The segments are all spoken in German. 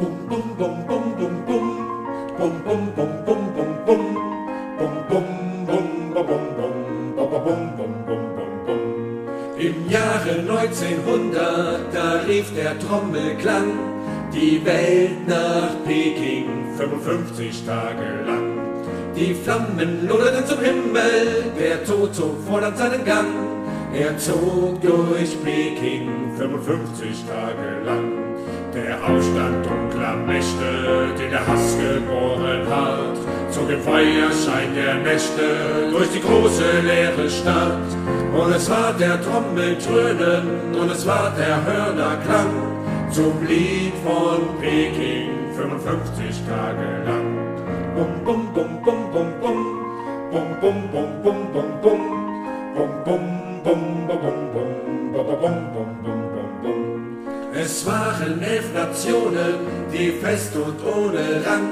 Bum bum bum bum bum bum. Bum bum bum bum bum bum. Bum bum bum bum bum bum bum bum bum bum bum. Im Jahre 1900, da rief der Trommelklang die Welt nach Peking 55 Tage lang. Die Flammen loderten zum Himmel, der Tod zog fortan seinen Gang. Er zog durch Peking 55 Tage lang. Der Aufstand dunkler Mächte, den der Hass geboren hat, zog im Feuerschein der Nächte durch die große leere Stadt. Und es war der Trommeltrönen und es war der Hörnerklang zum Lied von Peking 55 Tage lang. Bum bum bum bum bum bum. Bum bum bum bum bum bum. Bum bum bum bum bum bum bum bum bum bum. Es waren 11 Nationen, die fest und ohne Rang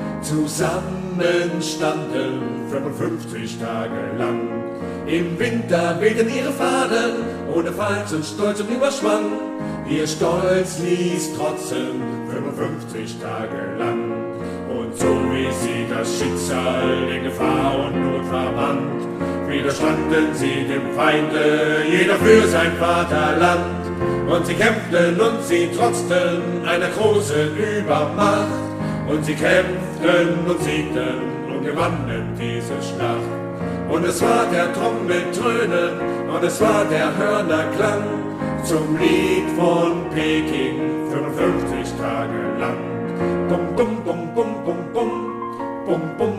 zusammenstanden 55 Tage lang. Im Winter wehten ihre Fahnen ohne Falz und Stolz und Überschwang. Ihr Stolz ließ trotzen 55 Tage lang. Und so wie sie das Schicksal in Gefahr und Not verband, widerstanden sie dem Feinde, jeder für sein Vaterland. Und sie kämpften und sie trotzten einer großen Übermacht. Und sie kämpften und siegten und gewannen diese Schlacht. Und es war der Trommeltrönen und es war der Hörnerklang zum Lied von Peking 55 Tage lang. Bum bum bum bum bum bum. Bum bum